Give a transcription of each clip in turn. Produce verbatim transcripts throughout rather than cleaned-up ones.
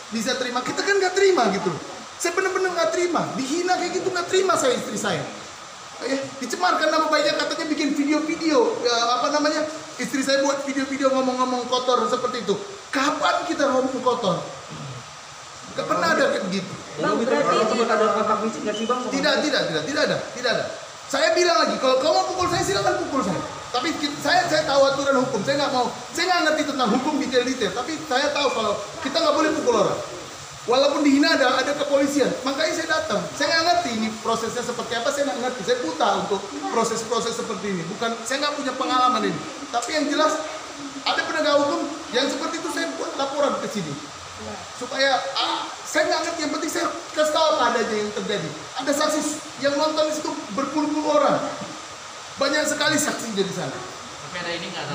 bisa terima, kita kan nggak terima gitu. Saya benar-benar nggak terima, dihina kayak gitu nggak terima saya istri saya. Eh, dicemarkan nama baiknya, katanya bikin video-video, ya, apa namanya, istri saya buat video-video ngomong-ngomong kotor seperti itu. Kapan kita ngomong kotor? Gak pernah ada kayak begitu. Bang, berarti ada kontak fisik nggak sih bang? Tidak, tidak, tidak, tidak ada, tidak ada. Saya bilang lagi, kalau kamu mau pukul saya silakan pukul saya. Tapi saya saya tahu aturan hukum, saya nggak mau, saya nggak ngerti tentang hukum detail-detail. Tapi saya tahu kalau kita nggak boleh pukul orang. Walaupun dihina ada ada kepolisian, makanya saya datang. Saya nggak ngerti ini prosesnya seperti apa, saya nggak ngerti. Saya buta untuk proses-proses seperti ini. Bukan, saya nggak punya pengalaman ini. Tapi yang jelas ada penegak hukum yang seperti itu, saya buat laporan ke sini supaya ah, saya nggak ngerti. Yang penting saya kasih tahu apa adanya yang terjadi. Ada saksi yang nonton di situ berpuluh-puluh orang, banyak sekali saksi di sana. Tapi ada ini nggak?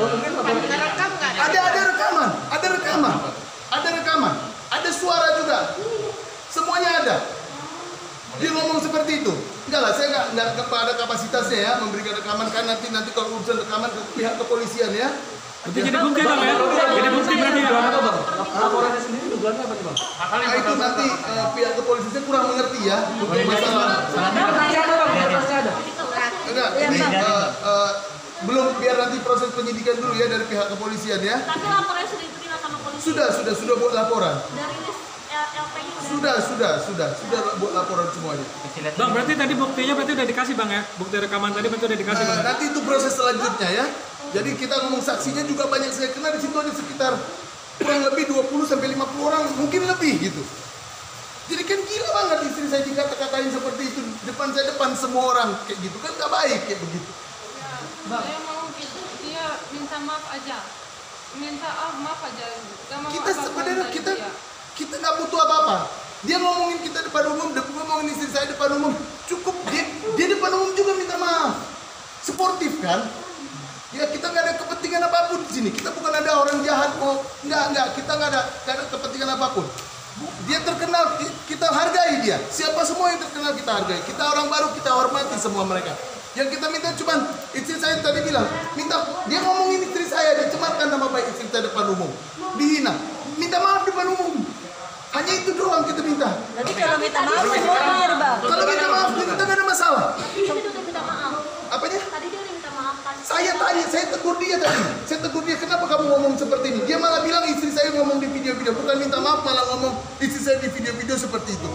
Ada ada ada rekaman, ada rekaman, ada rekaman. Ada suara juga, semuanya ada. Dia ngomong seperti itu. Enggak lah, saya nggak nggak ada kapasitasnya ya memberikan rekaman, kan nanti nanti kalau urusan rekaman ke pihak kepolisian ya. Itu jadi bukti dong ya? Jadi bukti berarti ya? Laporannya sendiri tujuannya apa nih bang? Nah, itu nanti uh, pihak kepolisian kurang mengerti ya untuk masalah. Berkasnya ada bang, berkasnya ada. Enggak, ini uh, uh, belum, biar nanti proses penyidikan dulu ya dari pihak kepolisian ya. Tapi laporannya sudah diterima sama polisi. Sudah, sudah, sudah buat laporan. Dari list L P I Sudah, sudah, sudah, sudah buat laporan semuanya. Bang, berarti tadi buktinya berarti udah dikasih bang ya? Bukti rekaman tadi berarti udah dikasih bang? Nah, nanti itu proses selanjutnya ya. Jadi kita ngomong saksinya juga banyak, saya kenal di situ ada sekitar kurang lebih dua puluh sampai lima puluh orang, mungkin lebih gitu. Jadi kan gila banget istri saya dikata-katain seperti itu depan saya, depan semua orang kayak gitu kan gak baik kayak begitu. Ya, saya mau gitu, dia minta maaf aja. Minta ah, maaf aja. Gak mau Kita apapun sebenarnya dari kita dia. kita nggak butuh apa-apa. Dia ngomongin kita depan umum, dia ngomongin istri saya depan umum, cukup dia dia depan umum juga minta maaf. Sportif kan? Ya kita nggak ada kepentingan apapun di sini. Kita bukan ada orang jahat mau nggak nggak kita nggak ada nggak ada kepentingan apapun. Dia terkenal, kita hargai dia. Siapa semua yang terkenal kita hargai. Kita orang baru, kita hormati semua mereka. Yang kita minta cuman istri saya tadi bilang, minta dia ngomongin istri saya, dicemarkan nama baik istri saya depan umum, dihina, minta maaf depan umum. Hanya itu doang kita minta. Tapi kalau minta maaf semua clear bang. Kalau minta maaf kita nggak ada masalah. Tadi dia udah minta maaf. Apanya? Tadi dia udah minta maaf kan. Saya tanya, saya tegur dia tadi. Saya tegur dia, kenapa kamu ngomong seperti ini? Dia malah bilang istri saya ngomong di video-video, bukan minta maaf, malah ngomong istri saya di video-video seperti itu.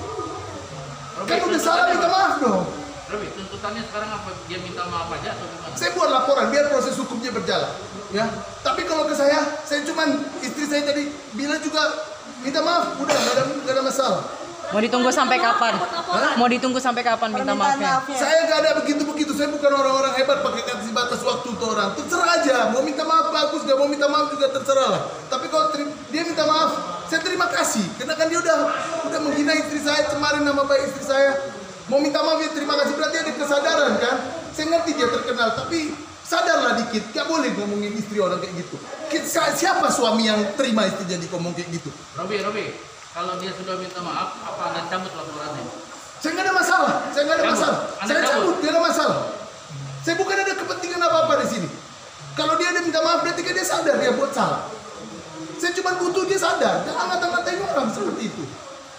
Kan udah salah, minta maaf dong. Robi, tuntutannya sekarang apa? Dia minta maaf aja atau gimana? Saya buat laporan biar proses hukumnya berjalan. Ya. Tapi kalau ke saya, saya cuman istri saya tadi bilang juga minta maaf, udah nggak ada nggak ada masalah. Mau ditunggu sampai kapan? Hah? Mau ditunggu sampai kapan minta maafnya? Saya nggak ada begitu-begitu. Saya bukan orang-orang hebat pakai kasih batas waktu untuk orang. Terserah aja. Mau minta maaf bagus, nggak mau minta maaf juga terserah lah. Tapi kalau dia minta maaf, saya terima kasih. Karena kan dia udah udah menghina istri saya, cemarin nama baik istri saya. Mau minta maaf ya terima kasih, berarti ada kesadaran kan? Saya ngerti dia terkenal, tapi sadarlah dikit. Gak boleh ngomongin istri orang kayak gitu. Siapa suami yang terima istri jadi ngomong kayak gitu? Robi, Robi, kalau dia sudah minta maaf, apa Anda cabut laporannya? Saya nggak ada masalah, saya nggak ada Cabut. masalah. Anda Saya cabut. cabut, nggak ada masalah. Saya bukan ada kepentingan apa-apa di sini. Kalau dia ada minta maaf, berarti kan dia sadar dia buat salah. Saya cuma butuh dia sadar, jangan ngata-ngatain orang seperti itu.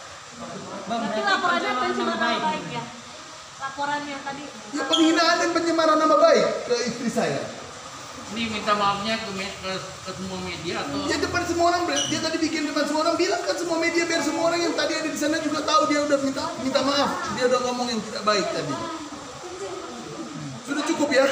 Berarti laporannya pencemaran nama baik ya? Laporan yang tadi. Ya penghinaan dan pencemaran nama baik ke istri saya. Ini minta maafnya ke, me- ke, ke semua media atau? Ya depan semua orang, dia tadi bikin depan semua orang, bilang kan semua media biar semua orang yang tadi ada di sana juga tahu dia udah minta minta maaf, dia udah ngomong yang tidak baik tadi. Sudah cukup ya?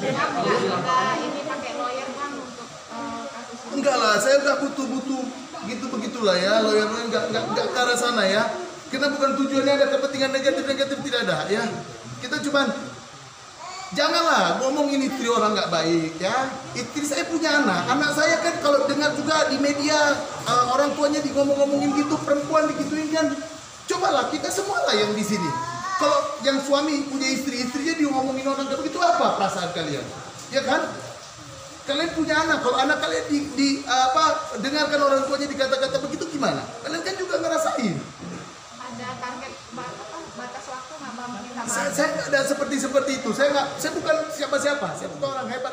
Ini pakai lawyer kan untuk eh, kasus ini. Enggak lah, saya nggak butuh-butuh gitu begitulah ya, lawyer-lawyer nggak nggak nggak ke arah sana ya. Kita bukan tujuannya ada kepentingan negatif-negatif, tidak ada ya. Kita cuman janganlah ngomongin istri orang nggak baik ya. Istri saya punya anak, anak saya kan kalau dengar juga di media uh, orang tuanya digomong-ngomongin gitu, perempuan digituin kan. Cobalah kita semua lah yang di sini. Kalau yang suami punya istri, istrinya diomongin orang kayak begitu, apa perasaan kalian? Ya kan? Kalian punya anak, kalau anak kalian di, di apa dengarkan orang tuanya dikata-kata begitu gimana? Kalian kan juga ngerasain. Ada target batas, batas waktu nggak bang minta maaf? Saya, saya nggak ada seperti seperti itu. Saya nggak, saya bukan siapa-siapa. Saya bukan orang hebat